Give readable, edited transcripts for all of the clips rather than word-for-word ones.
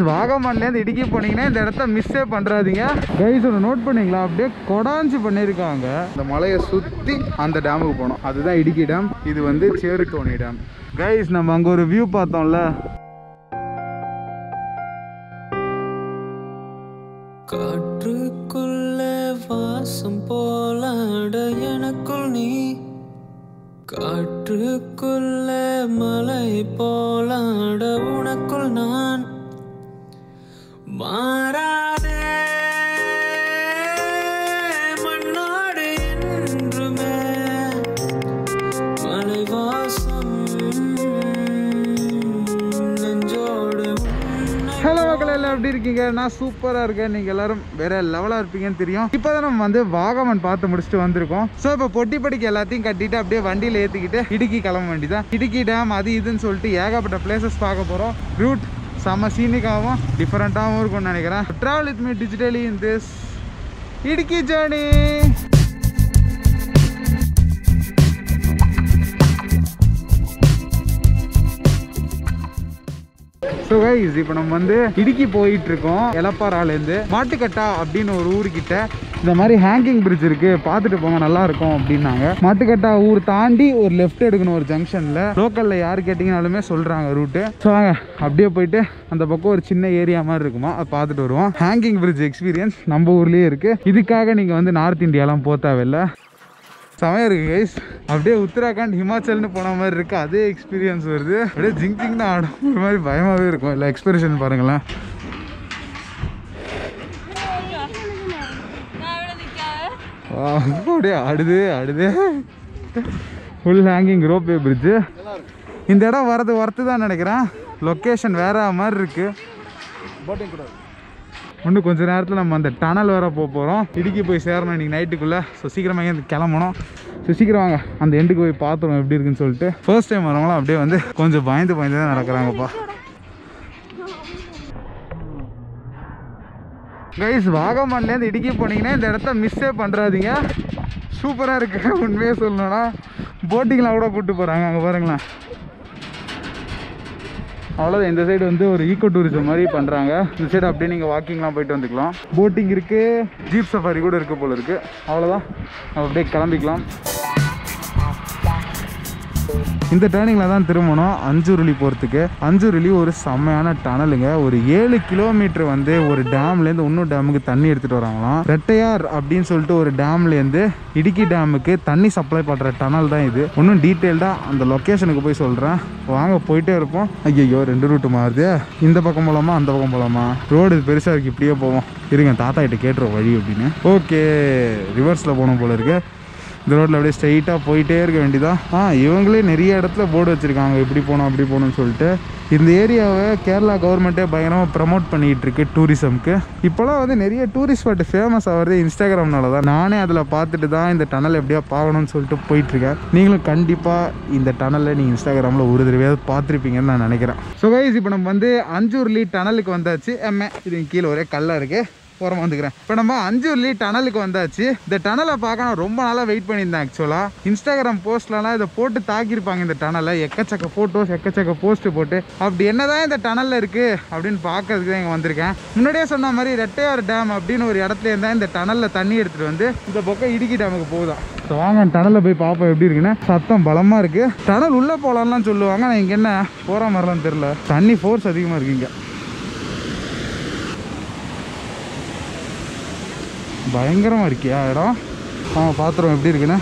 வாகமான்லேருந்து இடுக்கி போனீங்கன்னா இந்த இடத்த மிஸ்ஸே பண்ணுறாதீங்க கைஸ். ஒன்று நோட் பண்ணீங்களா, அப்படியே கொடாஞ்சி பண்ணியிருக்காங்க. இந்த மலையை சுற்றி அந்த டேமுக்கு போனோம், அதுதான் இடுக்கி டேம். இது வந்து சேருத்தோணி டேம் கைஸ். நம்ம அங்கே ஒரு வியூ பார்த்தோம்ல, காற்றுக்குள்ள வாசம் போலாட எனக்குள் நீ, காற்றுக்குள்ள மலை போலாட உனக்குள் நான், மாறாதே மண்ணாடு என்றுமே மலை வாசம் நெஞ்சோடு. ஹலோ மக்கள், எல்லாம் எப்படி இருக்கீங்க? நான் சூப்பராக இருக்கேன். நீங்கள் எல்லாரும் வேற லெவலாக இருப்பீங்கன்னு தெரியும். இப்போ தான் நம்ம வந்து வாகமன் பார்த்து முடிச்சுட்டு வந்திருக்கோம். ஸோ இப்போ பொட்டிப்படிக்கு எல்லாத்தையும் கட்டிட்டு அப்படியே வண்டியில் ஏற்றிக்கிட்டு இடுக்கி கிளம்ப வேண்டியதான். இடுக்கி டேம் அது இதுன்னு சொல்லிட்டு ஏகப்பட்ட பிளேசஸ் பார்க்க போகிறோம். ரூட் செம்ம சீனிக்காகவும் டிஃப்ரெண்ட்டாகவும் இருக்கும்னு நினைக்கிறேன். Travel with me digitally in this Idukki journey. So guys, இப்போ நம்ம வந்து இடுக்கி போயிட்டு இருக்கோம். எலப்பாறாலேருந்து மாட்டுக்கட்டா அப்படின்னு ஒரு ஊருக்கிட்ட இந்த மாதிரி ஹேங்கிங் பிரிட்ஜ் இருக்கு, பார்த்துட்டு போங்க நல்லா இருக்கும் அப்படின்னாங்க. மாட்டுக்கட்டா ஊர் தாண்டி ஒரு லெஃப்ட் எடுக்கணும் ஒரு ஜங்ஷன்ல. லோக்கல்ல யாரு கேட்டீங்கனாலுமே சொல்றாங்க ரூட்டு. ஸோ வாங்க அப்படியே போயிட்டு அந்த பக்கம் ஒரு சின்ன ஏரியா மாதிரி இருக்குமா, அதை பார்த்துட்டு வருவோம். ஹேங்கிங் பிரிட்ஜ் எக்ஸ்பீரியன்ஸ் நம்ம ஊர்லயே இருக்கு. இதுக்காக நீங்க வந்து நார்த் இந்தியாலாம் போக தேவையில்லை. செமையா இருக்கு கைஸ். அப்படியே உத்தராகண்ட் ஹிமாச்சல்னு போன மாதிரி இருக்கு, அதே எக்ஸ்பீரியன்ஸ் வருது. அப்படியே ஜிங் ஜிங்னு ஆடும், ஒரு மாதிரி பயமாவே இருக்கும். இல்லை எக்ஸ்பிரஷன் பாருங்களேன். அப்படியே ஆடுது ஆடுது. Full hanging ropeway bridge. இந்த இடம் வரது ஒர்த்து தான் நினைக்கிறேன். லொக்கேஷன் வேற மாதிரி இருக்கு. இன்னும் கொஞ்சம் நேரத்தில் நம்ம அந்த டனல் வேற போகிறோம். இடுக்கி போய் சேரணும் இன்னைக்கு நைட்டுக்குள்ளே. ஸோ சீக்கிரமாக இங்கே கிளம்பணும். ஸோ சீக்கிரம் வாங்க அந்த எண்டுக்கு போய் பார்த்துருவோம் எப்படி இருக்குன்னு சொல்லிட்டு. ஃபர்ஸ்ட் டைம் வரவங்களாம் அப்படியே வந்து கொஞ்சம் பயந்து தான் நடக்கிறாங்கப்பா. கைஸ், வாகமான்லேருந்து இடுக்கி போனீங்கன்னா இந்த இடத்த மிஸ்ஸே பண்ணுறாதீங்க. சூப்பராக இருக்கு உண்மையே சொல்லணும்னா. போட்டிங்லாம் கூட கூப்பிட்டு போகிறாங்க, அங்கே பாருங்களேன். அவ்வளோதான். இந்த சைடு வந்து ஒரு ஈக்கோ டூரிசம் மாதிரி பண்ணுறாங்க. இந்த சைடு அப்படியே நீங்கள் வாக்கிங்லாம் போயிட்டு வந்துக்கலாம். போட்டிங் இருக்குது, ஜீப் சஃபாரி கூட இருக்குது போல இருக்குது. அவ்வளோதான், நம்ம அப்படியே கிளம்பிக்கலாம். இந்த டேர்னிங்கில் தான் திரும்பணும் அஞ்சுருளி போகிறதுக்கு. அஞ்சுருளி ஒரு செம்மையான டனலுங்க. ஒரு 7 கிலோமீட்டர் வந்து ஒரு டேம்லேருந்து இன்னும் டேமுக்கு தண்ணி எடுத்துகிட்டு வராங்களாம். ரெட்டையார் அப்படின்னு சொல்லிட்டு ஒரு டேம்லேருந்து இடுக்கி டேமுக்கு தண்ணி சப்ளை பண்ணுற டனல் தான் இது. இன்னும் டீட்டெயில்டாக அந்த லொக்கேஷனுக்கு போய் சொல்கிறேன். வாங்க போயிட்டே இருப்போம். ஐயோ 2 ரூட்டு மாறுது. இந்த பக்கம் போகலாமா அந்த பக்கம் போகலாமா? ரோடு பெருசாக இருக்குது, இப்படியே போவோம். இருங்க தாத்தா கிட்ட கேட்டுருவோம் வழி அப்படின்னு. ஓகே, ரிவர்ஸில் போகணும் போல இருக்கு. இந்த ரோட்டில் அப்படியே ஸ்ட்ரைட்டாக போயிட்டே இருக்க வேண்டியதான். இவங்களே நிறைய இடத்துல போர்டு வச்சுருக்காங்க, இப்படி போகணும் அப்படி போகணும்னு சொல்லிட்டு. இந்த ஏரியாவை கேரளா கவர்மெண்ட்டே பயங்கரமாக ப்ரமோட் பண்ணிகிட்டு இருக்கு டூரிசம்க்கு. இப்போலாம் வந்து நிறைய டூரிஸ்ட் ஸ்பாட் ஃபேமஸ் ஆகிறது இன்ஸ்டாகிராம்னால தான். நானே அதில் பார்த்துட்டு தான் இந்த டனல் எப்படியா பார்க்கணும்னு சொல்லிட்டு போயிட்டுருக்கேன். நீங்களும் கண்டிப்பாக இந்த டனலை நீங்கள் இன்ஸ்டாகிராமில் ஒரு தடவையாவது பார்த்துருப்பீங்கன்னு நான் நினைக்கிறேன். ஸோ கைஸ், இப்போ நம்ம வந்து அஞ்சூர்லி டனலுக்கு வந்தாச்சு. இது கீழே ஒரே கல்லாக இருக்குது, ஓரமாக வந்துக்கிறேன். இப்போ நம்ம அஞ்சூர்லி டனலுக்கு வந்தாச்சு. இந்த டனலை பார்க்க நான் ரொம்ப நாளாக வெயிட் பண்ணியிருந்தேன். ஆக்சுவலாக இன்ஸ்டாகிராம் போஸ்ட்லலாம் இதை போட்டு தாக்கியிருப்பாங்க இந்த டனலை. எக்கச்சக்க ஃபோட்டோஸ் எக்கச்சக்க போஸ்ட்டு போட்டு அப்படி என்னதான் இந்த டனலில் இருக்குது அப்படின்னு பார்க்கறதுக்கு தான் இங்கே வந்திருக்கேன். முன்னாடியே சொன்ன மாதிரி ரெட்டையார் டேம் அப்படின்னு ஒரு இடத்துல இருந்தால் இந்த டனலில் தண்ணி எடுத்துகிட்டு வந்து இந்த பக்கம் இடுக்கி டேமுக்கு போகுதான். ஸோ வாங்க டனலில் போய் பார்ப்போம் எப்படி இருக்குன்னு. சத்தம் பலமாக இருக்குது. டனல் உள்ளே போகலான்லாம் சொல்லுவாங்க, நான் இங்கே என்ன போகிற மாதிரிலாம் தெரில. தண்ணி ஃபோர்ஸ் அதிகமாக இருக்குங்க. பயங்கரமாக இருக்கியா இடம்? பார்த்துருவோம் எப்படி இருக்குன்னு.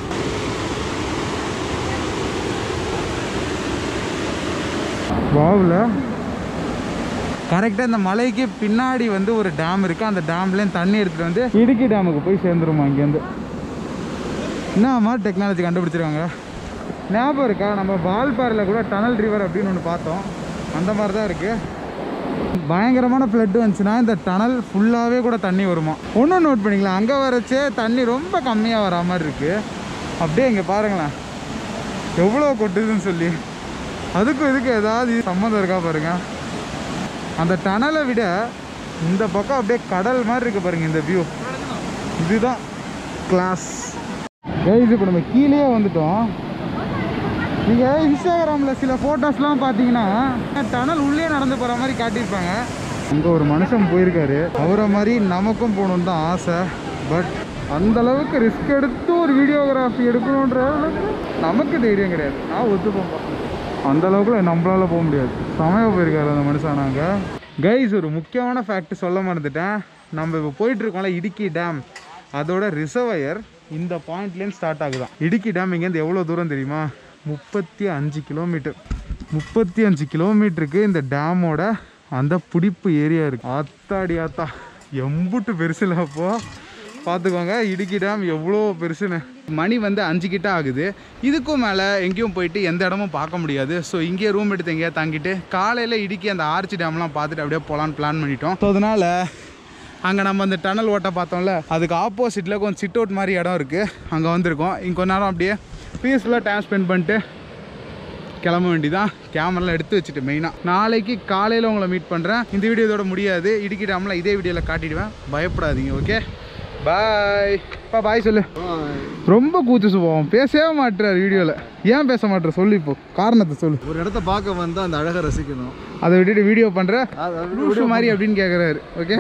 வாவில் கரெக்டாக இந்த மலைக்கு பின்னாடி வந்து ஒரு டேம் இருக்குது. அந்த டேம்லேயும் தண்ணி எடுத்துகிட்டு வந்து இடுக்கி டேமுக்கு போய் சேர்ந்துருமா. இங்கேருந்து என்ன மாதிரி டெக்னாலஜி கண்டுபிடிச்சிருக்காங்க. ஞாபகம் இருக்கா, நம்ம வால்பாறையில் கூட டனல் ரிவர் அப்படின்னு ஒன்று பார்த்தோம், அந்த மாதிரி தான் இருக்குது. பயங்கரமான ஃப்ளட் வந்துச்சுன்னா இந்த டனல் ஃபுல்லாகவே கூட தண்ணி வருமா. ஒன்றும் நோட் பண்ணிக்கலாம், அங்கே வரச்சே தண்ணி ரொம்ப கம்மியாக வரா மாதிரி இருக்குது. அப்படியே இங்கே பாருங்களேன் எவ்வளோ கொட்டுதுன்னு சொல்லி. அதுக்கும் இதுக்கு ஏதாவது சம்மந்தம் இருக்கா பாருங்க. அந்த டனலை விட இந்த பக்கம் அப்படியே கடல் மாதிரி இருக்குது பாருங்கள் இந்த வியூ. இதுதான் கிளாஸ். இப்போ நம்ம கீழே வந்துட்டோம். நீங்கள் இன்ஸ்டாகிராமில் சில ஃபோட்டோஸ்லாம் பார்த்தீங்கன்னா டனல் உள்ளே நடந்து போகிற மாதிரி காட்டியிருப்பாங்க. அங்கே ஒரு மனுஷன் போயிருக்காரு, அவரை மாதிரி நமக்கும் போகணுன்னு தான் ஆசை. பட் அந்த அளவுக்கு ரிஸ்க் எடுத்து ஒரு வீடியோகிராஃபி எடுக்கணுன்ற அளவுக்கு நமக்கு தைரியம் கிடையாது. நான் ஒத்துப்போம், அந்த அளவுக்கு நம்மளால போக முடியாது. சமயம் போயிருக்காரு அந்த மனுஷன். நாங்கள் கைஸ் ஒரு முக்கியமான ஃபேக்ட் சொல்ல மறந்துட்டேன். நம்ம இப்போ போயிட்டுருக்கோம்ல இடுக்கி டேம், அதோட ரிசர்வயர் இந்த பாயிண்ட்லேருந்து ஸ்டார்ட் ஆகுதான். இடுக்கி டேம் இங்கேருந்து எவ்வளோ தூரம் தெரியுமா? 35 கிலோமீட்டர். 35 கிலோமீட்டருக்கு இந்த டேமோட அந்த பிடிப்பு ஏரியா இருக்குது. ஆத்தாடி ஆத்தா, எம்புட்டு பெருசில் அப்போது பார்த்துக்கோங்க இடுக்கி டேம் எவ்வளோ பெருசுன்னு. மணி வந்து 5 கிட்ட ஆகுது. இதுக்கும் மேலே எங்கேயும் போயிட்டு எந்த இடமும் பார்க்க முடியாது. ஸோ இங்கேயே ரூம் எடுத்து எங்கேயா தங்கிட்டு காலையில் இடுக்கி அந்த ஆர்ச்சி டேம்லாம் பார்த்துட்டு அப்படியே போகலான்னு பிளான் பண்ணிட்டோம். ஸோ அதனால் அங்கே நம்ம அந்த டனல் ஓட்ட பார்த்தோம்ல, அதுக்கு ஆப்போசிட்டில் கொஞ்சம் சிட் அவுட் மாதிரி இடம் இருக்குது, அங்கே வந்திருக்கோம். இங்கே கொஞ்ச நேரம் அப்படியே பீஸ்ஃபுல்லாக டைம் ஸ்பெண்ட் பண்ணிட்டு கிளம்ப வேண்டிதான். கேமராலாம் எடுத்து வச்சுட்டு மெயினாக நாளைக்கு காலையில் உங்களை மீட் பண்ணுறேன். இந்த வீடியோ இதோட முடியாது, இடுக்கி டேம்லாம் இதே வீடியோவில் காட்டிடுவேன், பயப்படாதீங்க. Okay bye. பாய் சொல்லு. ரொம்ப கூச்சு சுபாவம், பேசவே மாட்டுறாரு வீடியோவில். ஏன் பேச மாட்டேற சொல்லு, இப்போ காரணத்தை சொல்லு. ஒரு இடத்த பார்க்க வந்து அந்த அழகை ரசிக்கணும், அதை விட்டுட்டு வீடியோ பண்ணுற லூசு மாதிரி அப்படின்னு கேட்குறாரு. ஓகே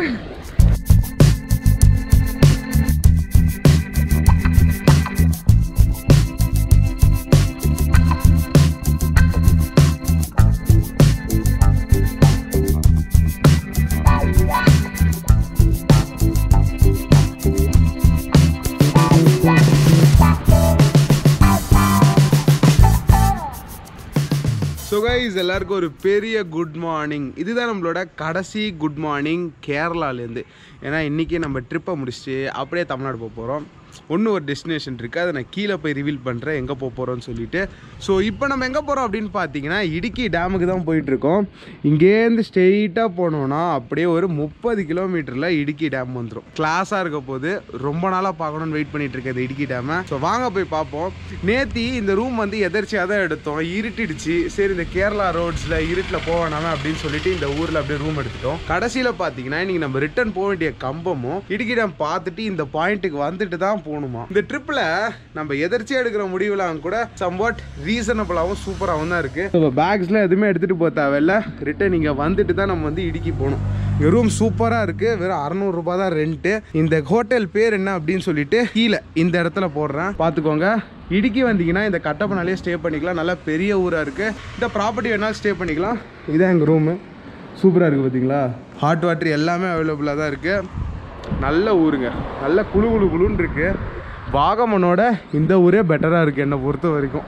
ஸோ கைஸ் எல்லாருக்கும் ஒரு பெரிய குட் மார்னிங். இதுதான் நம்மளோட கடைசி குட் மார்னிங் கேரளாலேருந்து. ஏன்னா இன்றைக்கி நம்ம ட்ரிப்பை முடிச்சுட்டு அப்படியே தமிழ்நாடு போக போகிறோம். ஒன்று ஒரு டெஸ்டினேஷன் இருக்குது, அதை நான் கீழே போய் ரிவீல் பண்ணுறேன் எங்கே போக போகிறோன்னு சொல்லிட்டு. ஸோ இப்போ நம்ம எங்கே போகிறோம் அப்படின்னு பார்த்தீங்கன்னா இடுக்கி டேமுக்கு தான் போயிட்டுருக்கோம். இங்கேருந்து ஸ்ட்ரெயிட்டாக போனோன்னா அப்படியே ஒரு 30 கிலோமீட்டரில் இடுக்கி டேம் வந்துடும். கிளாஸாக இருக்க போது ரொம்ப நாளாக பார்க்கணுன்னு வெயிட் பண்ணிட்டு இருக்கேன் இந்த இடுக்கி டேமை. ஸோ வாங்க போய் பார்ப்போம். நேத்தி இந்த ரூம் வந்து எதர்ச்சியாக தான் எடுத்தோம், இருட்டிடுச்சு. சரி இந்த கேரளா ரோட்ஸில் இருட்டில் போவேனாமே அப்படின்னு சொல்லிட்டு இந்த ஊரில் அப்படியே ரூம் எடுத்துட்டோம். கடைசியில் பார்த்தீங்கன்னா இன்றைக்கி நம்ம ரிட்டர்ன் போக வேண்டிய கம்பமும் இடுக்கி டேம் பார்த்துட்டு இந்த பாயிண்ட்டுக்கு வந்துட்டு தான் போகணுமா. இந்த ட்ரிப்பில் நம்ம எதர்ச்சியாக எடுக்கிற முடிவுலாம் கூட சம்வாட் ரீசனபிளாகவும் சூப்பராகவும் தான் இருக்குது. இப்போ பேக்ஸ்லாம் எதுவுமே எடுத்துகிட்டு போக தேவையில்ல, ரிட்டர்ன் இங்கே வந்துட்டு தான் நம்ம வந்து இடுக்கி போகணும். ரூம் சூப்பராக இருக்குது, வெறும் 600 ரூபாய் தான் ரெண்ட்டு. இந்த ஹோட்டல் பேர் என்ன அப்படின்னு சொல்லிட்டு கீழே இந்த இடத்துல போடுறேன், பார்த்துக்கோங்க. இடுக்கி வந்தீங்கன்னா இந்த கட்டப்பனாலே ஸ்டே பண்ணிக்கலாம், நல்லா பெரிய ஊராக இருக்குது. இந்த ப்ராப்பர்ட்டி வேணாலும் ஸ்டே பண்ணிக்கலாம். இதான் எங்கள் ரூமு, சூப்பராக இருக்குது பார்த்தீங்களா. ஹாட் வாட்டர் எல்லாமே அவைலபிளாக தான் இருக்குது. நல்ல ஊருங்க, நல்ல குழு குழு குழுன்னு இருக்குது. வாகமனோட இந்த ஊரே பெட்டராக இருக்குது என்னை பொறுத்த வரைக்கும்.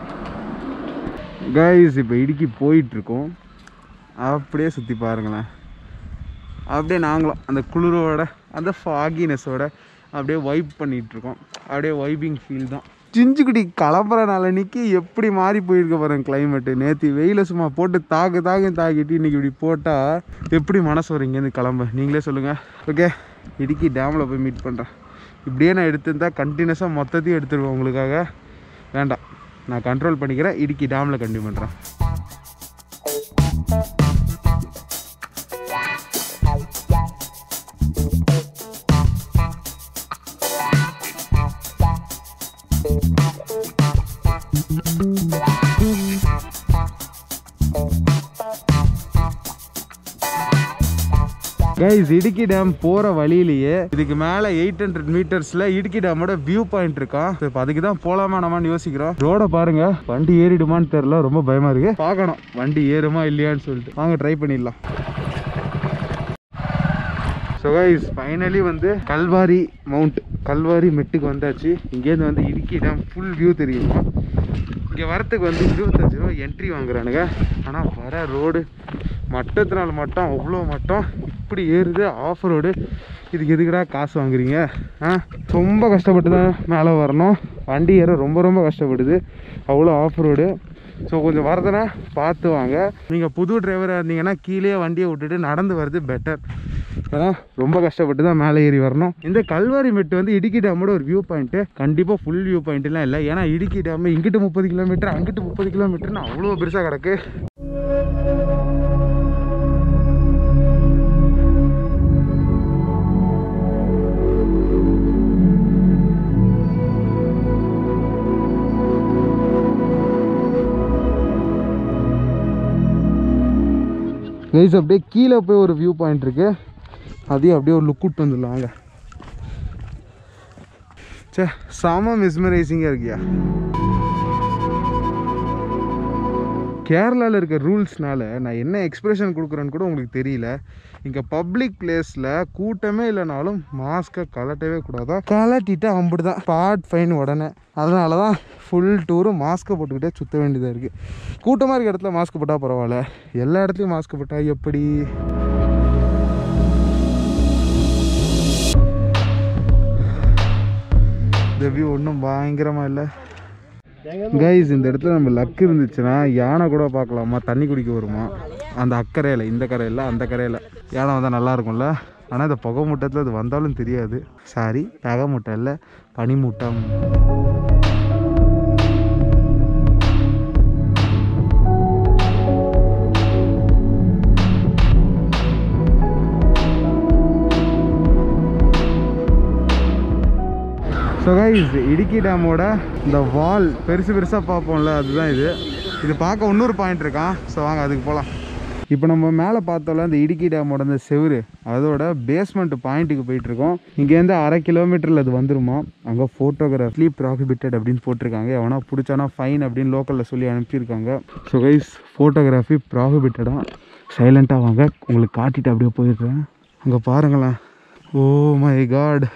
கைஸ் இப்போ இடுக்கி போயிட்டுருக்கோம், அப்படியே சுற்றி பாருங்களேன். அப்படியே நாங்களும் அந்த குளிரோட அந்த ஃபாகினஸோட அப்படியே வைப் பண்ணிகிட்ருக்கோம். அப்படியே வைபிங் ஃபீல் தான். சிஞ்சுக்குடி கிளம்புற நாளன்னைக்கு எப்படி மாறி போயிருக்க பாருங்க கிளைமேட்டு. நேற்று வெயில சும்மா போட்டு தாக்கிட்டு இன்றைக்கி இப்படி போட்டால் எப்படி மனசு வரும் இங்கேருந்து கிளம்ப, நீங்களே சொல்லுங்கள். ஓகே இடுக்கி டேமில் போய் மீட் பண்ணுறேன். இப்படியே நான் எடுத்துருந்தால் கண்டினியூஸாக மொத்தத்தையும் எடுத்துருவேன் உங்களுக்காக. வேண்டாம், நான் கண்ட்ரோல் பண்ணிக்கிறேன். இடுக்கி டேமில் கண்டினியூ பண்ணுறேன். கைஸ் இடுக்கி டேம் போகிற வழியிலேயே இதுக்கு மேலே 800 மீட்டர்ஸில் இடுக்கி டேமோட வியூ பாயிண்ட் இருக்கான். இப்போ அதுக்கு தான் போகலாமா நம்மான்னு யோசிக்கிறோம். ரோட பாருங்க, வண்டி ஏறிடுமான்னு தெரில, ரொம்ப பயமாக இருக்கு. பார்க்கணும் வண்டி ஏறுமா இல்லையான்னு சொல்லிட்டு. வாங்க ட்ரை பண்ணிடலாம். ஸோ கைஸ் ஃபைனலி வந்து கல்வாரி மவுண்ட், கல்வாரி மெட்டுக்கு வந்தாச்சு. இங்கேருந்து வந்து இடுக்கி டேம் ஃபுல் வியூ தெரியுமா. இங்கே வரத்துக்கு வந்து 25 ரூபா என்ட்ரி வாங்குறானுங்க. ஆனால் வர ரோடு மட்டத்தினால மட்டும் அவ்வளோ மட்டம், இப்படி ஏறுது ஆஃப் ரோடு. இதுக்கு எதுக்குடா காசு வாங்குறீங்க? ரொம்ப கஷ்டப்பட்டு தான் மேலே வரணும். வண்டி ஏற ரொம்ப கஷ்டப்படுது, அவ்வளோ ஆஃப் ரோடு. ஸோ கொஞ்சம் வரதுனா பார்த்து வாங்க. நீங்கள் புது டிரைவராக இருந்தீங்கன்னா கீழே வண்டியை விட்டுட்டு நடந்து வர்றது பெட்டர். ஏன்னா ரொம்ப கஷ்டப்பட்டு தான் மேலே ஏறி வரணும். இந்த கல்வாரி மெட்டு வந்து இடுக்கி டேமோட ஒரு வியூ பாயிண்ட்டு. கண்டிப்பாக ஃபுல் வியூ பாயிண்ட்லாம் இல்லை, ஏன்னா இடுக்கி டேம் இங்கிட்டு 30 கிலோமீட்டர் அங்கிட்டு 30 கிலோமீட்டர்னு அவ்வளோ பெருசாக கிடக்கு. கைஸ் அப்படியே கீழே போய் ஒரு வியூ பாயிண்ட் இருக்குது, அதையும் அப்படியே ஒரு லுக் விட்டு வந்துடலாம் வாங்க. சே செம மிஸ்மரைசிங்காக இருக்கியா. கேரளாவில் இருக்க ரூல்ஸ்னால நான் என்ன எக்ஸ்பிரஷன் கொடுக்குறேன்னு கூட உங்களுக்கு தெரியல. இங்கே பப்ளிக் பிளேஸில் கூட்டமே இல்லைனாலும் மாஸ்க்கை கலட்டவே கூடாதா, கலட்டிட்டு அம்பிட்டு தான் ஸ்பாட் ஃபைன் உடனே. அதனால தான் ஃபுல் டூரும் மாஸ்க்கை போட்டுக்கிட்டே சுற்ற வேண்டியதாக இருக்குது. கூட்டமாக இருக்க இடத்துல மாஸ்க் போட்டால் பரவாயில்ல, எல்லா இடத்துலையும் மாஸ்க் போட்டால் எப்படி? இந்த வியூ ஒன்றும் பயங்கரமாக இல்லை கைஸ். இந்த இடத்துல நம்ம லக் இருந்துச்சுன்னா யானை கூட பார்க்கலாமா, தண்ணி குடிக்க வருமா. அந்த அக்கறையில், இந்த கரையில், அந்த கரையில் யானை வந்தால் நல்லா இருக்கும்ல. ஆனால் இந்த புகை மூட்டத்தில் அது வந்தாலும் தெரியாது. சாரி, புகை மூட்டை இல்லை, பனி மூட்டம். ஸோ கைஸ், இடுக்கி டேமோட இந்த வால் பெருசாக பார்ப்போம்ல, அதுதான் இது. இது பார்க்க இன்னொரு பாயிண்ட் இருக்கான். ஸோ வாங்க அதுக்கு போகலாம். இப்போ நம்ம மேலே பார்த்தோம்ல இந்த இடுக்கி டேமோட இந்த செவுரு, அதோட பேஸ்மெண்ட் பாயிண்ட்டுக்கு போயிட்டுருக்கோம். இங்கேருந்து 1/2 கிலோமீட்டரில் அது வந்துருமா. அங்கே ஃபோட்டோகிராஃபி ப்ராஹிபிட்டட் அப்படின்னு போட்டிருக்காங்க. எவனா பிடிச்சானா ஃபைன் அப்படின்னு லோக்கலில் சொல்லி அனுப்பியிருக்காங்க. ஸோ கைஸ், ஃபோட்டோகிராஃபி ப்ராஹிபிட்டடாக. சைலண்ட்டாக வாங்க, உங்களுக்கு காட்டிட்டு அப்படியே போயிருக்கேன். அங்கே பாருங்களேன். ஓ மை காட்,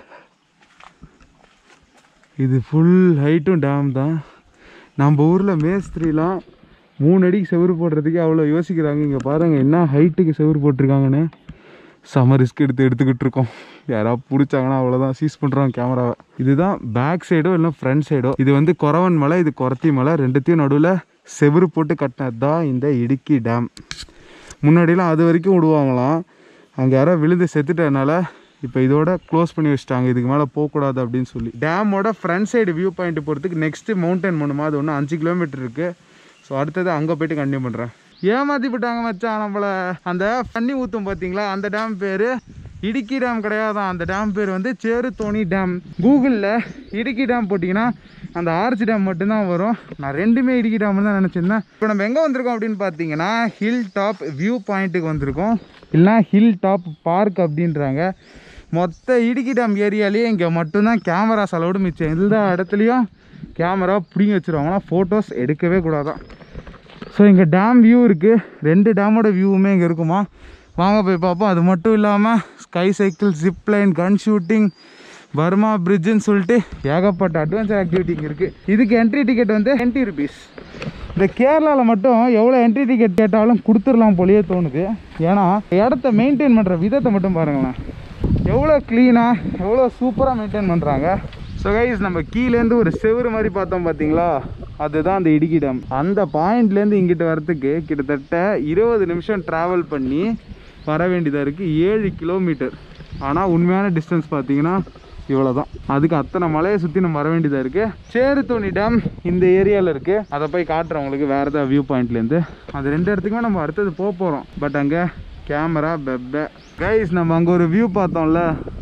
இது ஃபுல் ஹைட்டும் டேம் தான். நம்ம ஊரில் மேஸ்திரிலாம் 3 அடிக்கு செவுரு போடுறதுக்கே அவ்வளோ யோசிக்கிறாங்க. இங்கே பாருங்கள் என்ன ஹைட்டுக்கு செவுரு போட்டிருக்காங்கன்னு. செம ரிஸ்க் எடுத்துக்கிட்டு இருக்கோம். யாராவது பிடிச்சாங்கன்னா அவ்வளோதான், சீஸ் பண்ணுறோம் கேமராவை. இதுதான் பேக் சைடோ இல்லை ஃப்ரண்ட் சைடோ. இது வந்து குறவன் மலை, இது குறத்தி மலை, ரெண்டுத்தையும் நடுவில் செவுரு போட்டு கட்டினது தான் இந்த இடுக்கி டேம். முன்னாடிலாம் அது வரைக்கும் விடுவாங்களாம். அங்கே யாரோ விழுந்து செத்துட்டதுனால இப்போ இதோட க்ளோஸ் பண்ணி வச்சுட்டாங்க, இதுக்கு மேலே போகக்கூடாது அப்படின்னு சொல்லி. டேமோட ஃப்ரண்ட் சைடு வியூ பாயிண்ட் போகிறதுக்கு நெக்ஸ்ட்டு மவுண்டன் போகணுமா, அது ஒன்று 5 கிலோமீட்டர் இருக்குது. ஸோ அடுத்தது அங்கே போய்ட்டு கண்டினியூ பண்ணுறேன். ஏமாற்றி போட்டாங்க மச்சான் நம்மளை. அந்த தண்ணி ஊற்றும் பார்த்தீங்களா, அந்த டேம் பேர் இடுக்கி டேம் கிடையாதான். அந்த டேம் பேர் வந்து சேருத்தோணி டேம். கூகுளில் இடுக்கி டேம் போட்டிங்கன்னா அந்த ஆர்ச் டேம் மட்டும்தான் வரும். நான் ரெண்டுமே இடுக்கி டேம் தான் நினச்சிருந்தேன். இப்போ நம்ம எங்கே வந்திருக்கோம் அப்படின்னு பார்த்தீங்கன்னா ஹில் டாப் வியூ பாயிண்ட்டுக்கு வந்திருக்கோம், இல்லைனா ஹில் டாப் பார்க் அப்படின்றாங்க. மொத்த இடுக்கி டேம் ஏரியாலேயே இங்கே மட்டும்தான் கேமராஸ் அலோடு. மிச்சம் எல்லா இடத்துலையும் கேமரா பிடிங்கி வச்சுருவாங்கன்னா ஃபோட்டோஸ் எடுக்கவே கூடாதான். ஸோ இங்கே டேம் வியூ இருக்குது, 2 டேமோட வியூவுமே இங்கே இருக்குமா. வாங்க போய் பார்ப்போம். அது மட்டும் இல்லாமல் sky cycle, zipline, gun shooting, Burma பிரிட்ஜுன்னு சொல்லிட்டு ஏகப்பட்ட அட்வென்ச்சர் ஆக்டிவிட்டி இங்கே இருக்குது. இதுக்கு என்ட்ரி டிக்கெட் வந்து 20 ருபீஸ். இந்த கேரளாவில் மட்டும் எவ்வளோ என்ட்ரி டிக்கெட் கேட்டாலும் கொடுத்துடலாம் போலியே தோணுது. ஏன்னா இடத்த மெயின்டைன் பண்ணுற விதத்தை மட்டும் பாருங்களேன், எவ்வளோ க்ளீனாக எவ்வளோ சூப்பராக மெயின்டைன் பண்ணுறாங்க. ஸோ கைஸ், நம்ம கீழேருந்து ஒரு செவுரு மாதிரி பார்த்தோம் பார்த்தீங்களா, அதுதான் அந்த இடுக்கி டேம். அந்த பாயிண்ட்லேருந்து இங்கிட்ட வரத்துக்கு கிட்டத்தட்ட 20 நிமிஷம் ட்ராவல் பண்ணி வர வேண்டியதாக இருக்குது. 7 கிலோமீட்டர். ஆனால் உண்மையான டிஸ்டன்ஸ் பார்த்தீங்கன்னா இவ்வளோ தான். அதுக்கு அத்தனை மலையை சுற்றி நம்ம வர வேண்டியதாக இருக்குது. சேருத்தோணி டேம் இந்த ஏரியாவில் இருக்குது. அதை போய் காட்டுறேன் உங்களுக்கு வேறு ஏதாவது வியூ பாயிண்ட்லேருந்து. அது 2 இடத்துக்குமே நம்ம அடுத்தது போக போகிறோம். பட் அங்கே கேமரா பெப்பை. கைஸ், நம்ம அங்கே ஒரு வியூ பார்த்தோம்ல,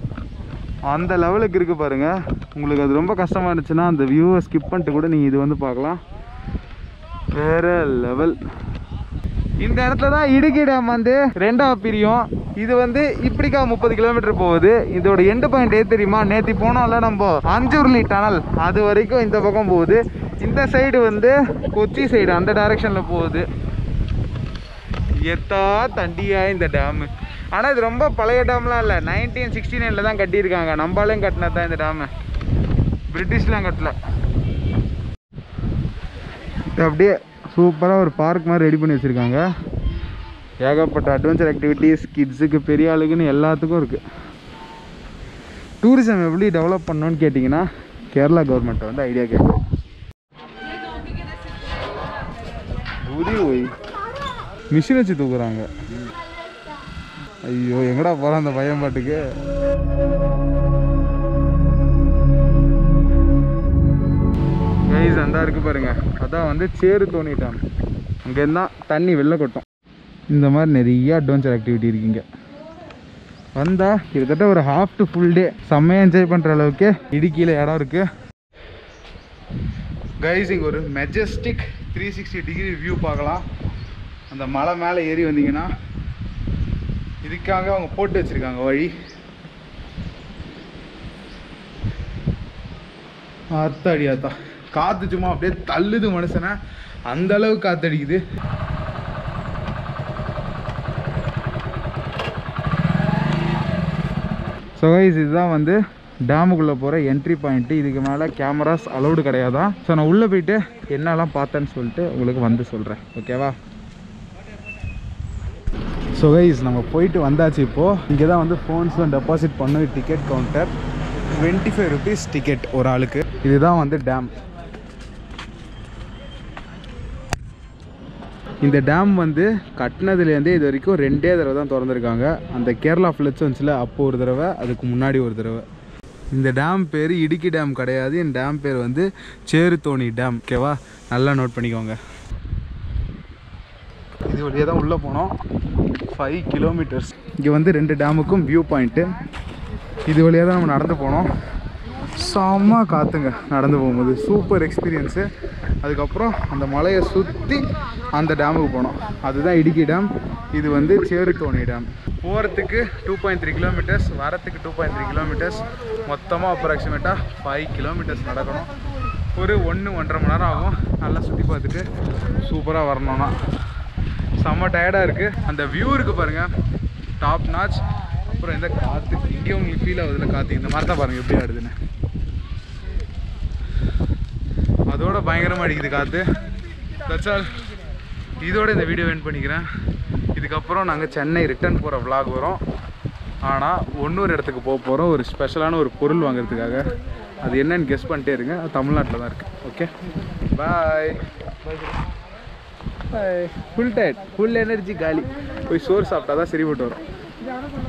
அந்த லெவலுக்கு இருக்குது பாருங்கள். உங்களுக்கு அது ரொம்ப கஷ்டமாக இருந்துச்சுன்னா அந்த வியூவை ஸ்கிப் பண்ணிட்டு கூட நீங்கள் இது வந்து பார்க்கலாம். வேறு லெவல். இந்த இடத்துல தான் இடுக்கி டேம் வந்து 2ஆ பிரியும். இது வந்து இப்படிக்கா 30 கிலோமீட்டர் போகுது. இதோட எண்டு பாயிண்ட் ஏது தெரியுமா, நேற்று போனோம்ல நம்ம அஞ்சூர்லி டனல், அது வரைக்கும் இந்த பக்கம் போகுது. இந்த சைடு வந்து கொச்சி சைடு அந்த டைரெக்ஷனில் போகுது. எத்தா தண்டியா இந்த டேமு. ஆனால் இது ரொம்ப பழைய டேம்லாம் இல்லை, 1969 தான் கட்டியிருக்காங்க. நம்மளாலையும் கட்டினது தான் இந்த டேமு, பிரிட்டிஷ்லாம் கட்டல. அப்படியே சூப்பராக ஒரு பார்க் மாதிரி ரெடி பண்ணி வச்சுருக்காங்க. ஏகப்பட்ட அட்வென்ச்சர் ஆக்டிவிட்டீஸ், கிட்ஸுக்கு பெரிய ஆளுக்குன்னு எல்லாத்துக்கும் இருக்குது. டூரிசம் எப்படி டெவலப் பண்ணணும்னு கேட்டிங்கன்னா கேரளா கவர்மெண்ட்டை வந்து ஐடியா கேட்குறேன். மிஷின் வச்சு தூக்குறாங்க. ஐயோ, எங்கடா போகிறான் அந்த பையன் பாட்டுக்கு. கைஸ், அந்த இருக்கு பாருங்க, அதான் வந்து சேருத்தோணி டேம். அங்கேருந்து தான் தண்ணி வெளில கொட்டும். இந்த மாதிரி நிறைய அட்வென்ச்சர் ஆக்டிவிட்டி இருக்குங்க. வந்தால் கிட்டத்தட்ட ஒரு ஹாஃப் டு ஃபுல் டே செம்மையாக என்ஜாய் பண்ணுற அளவுக்கு இடுக்கியில் இடம் இருக்குது. கைஸ், இங்கே ஒரு மெஜஸ்டிக் 360 டிகிரி வியூ பார்க்கலாம். அந்த மலை மேலே ஏறி வந்தீங்கன்னா இதுக்காக அவங்க போட்டு வச்சுருக்காங்க வழி. அத்தாடி ஆத்தா, காற்று சும்மா அப்படியே தள்ளுது மனுஷனை, அந்த அளவுக்கு காற்றடிக்குது. ஸோ கைஸ், இதுதான் வந்து டேமுக்குள்ளே போகிற என்ட்ரி பாயிண்ட்டு. இதுக்கு மேலே கேமராஸ் அலௌடு கிடையாதான். ஸோ நான் உள்ளே போயிட்டு என்னெல்லாம் பார்த்தேன்னு சொல்லிட்டு உங்களுக்கு வந்து சொல்கிறேன், ஓகேவா? ஸோ கைஸ், நம்ம போயிட்டு வந்தாச்சு. இப்போது இங்கே தான் வந்து ஃபோன்ஸ்லாம் டெபாசிட் பண்ண டிக்கெட் கவுண்டர். 25 rupees டிக்கெட் ஒரு ஆளுக்கு. இதுதான் வந்து டேம். இந்த டேம் வந்து கட்டினதுலேருந்தே இது வரைக்கும் 2 தடவை தான் திறந்துருக்காங்க. அந்த கேரளா ஃப்ளட்ஸ் வந்துச்சுல, அப்போ ஒரு தடவை, அதுக்கு முன்னாடி ஒரு தடவை. இந்த டேம் பேர் இடுக்கி டேம் கிடையாது. இந்த டேம் பேர் வந்து சேருத்தோணி டேம், ஓகேவா? நல்லா நோட் பண்ணிக்கோங்க. இது வழியாக தான் உள்ளே போனோம். 5 kilometers. இங்கே வந்து 2 டேமுக்கும் வியூ பாயிண்ட்டு. இது வழியாக தான் நம்ம நடந்து போனோம். செம்ம காற்றுங்க நடந்து போகும்போது, சூப்பர் எக்ஸ்பீரியன்ஸு. அதுக்கப்புறம் அந்த மலையை சுற்றி அந்த டேமுக்கு போனோம். அதுதான் இடுக்கி டேம். இது வந்து சேருத்தோணி டேம். போகிறதுக்கு 2.3 kilometers, வரத்துக்கு 2.3 kilometers, மொத்தமாக அப்ராக்சிமேட்டாக 5 kilometers நடக்கணும். ஒரு 1-1.5 மணி நேரம் ஆகும். நல்லா சுற்றி பார்த்துட்டு சூப்பராக வரணும்னா. செம்ம டயர்டாக இருக்குது. அந்த வியூ இருக்குது பாருங்கள், டாப் நாச். அப்புறம் இந்த காற்று இங்கேயும் உங்களுக்கு ஃபீல் ஆகுதுல, காற்று இந்த மாதிரி தான் பாருங்கள் எப்படி ஆடுதுன்னு. அதோட பயங்கரமாக அடிக்குது காற்று. That's all. இதோட இந்த வீடியோ எண்ட் பண்ணிக்கிறேன். இதுக்கப்புறம் நாங்கள் சென்னை ரிட்டர்ன் போகிற vlog வரும். ஆனால் இன்னொரு இடத்துக்கு போக போகிறோம், ஒரு ஸ்பெஷலான ஒரு பொருள் வாங்குறதுக்காக. அது என்னன்னு கெஸ் பண்ணிட்டே இருங்க. அது தமிழ்நாட்டில் தான் இருக்குது. Okay, bye bye. Full tired, full energy காலி. போய் சோறு சாப்பிட்டா தான் சரிப்பட்டு வரும்.